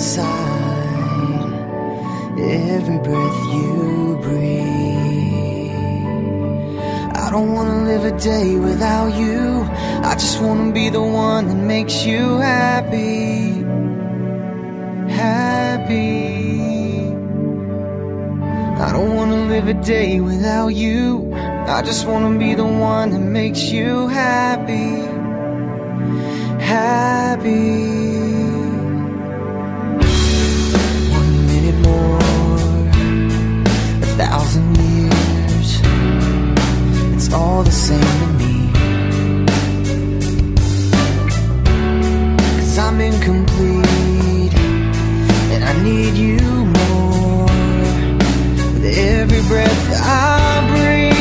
inside every breath you breathe. I don't wanna live a day without you. I just wanna be the one that makes you happy. Happy. I don't wanna live a day without you. I just wanna be the one that makes you happy. Happy. 1 minute more, 1,000 years, it's all the same to me. 'Cause I'm incomplete and I need you more with every breath I breathe.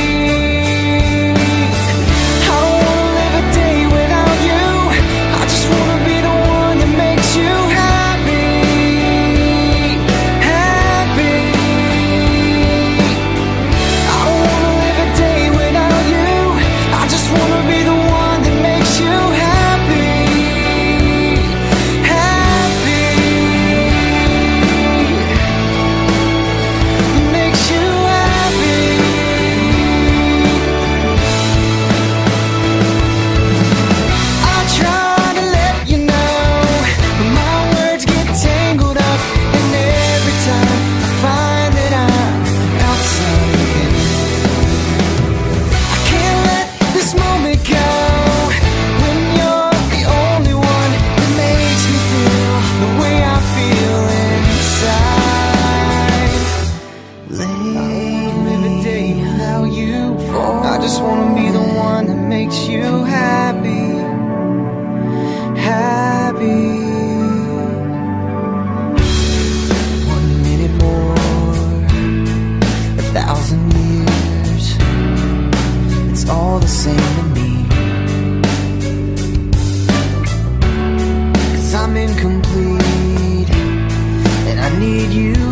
I don't wanna live a day without you. I just wanna be the one that makes you happy. Happy. I don't wanna live a day without you. I just wanna be the one that makes you happy. Happy. Makes you happy. I try to let you know, but my words get tangled up, and every time I find that I'm outside again. I can't let this moment go when you're the only one that makes me feel the way I feel inside. Late, live a day without you. I just wanna be the one that makes you happy. Happy. 1 minute more, 1,000 years, it's all the same to me. 'Cause I'm incomplete and I need you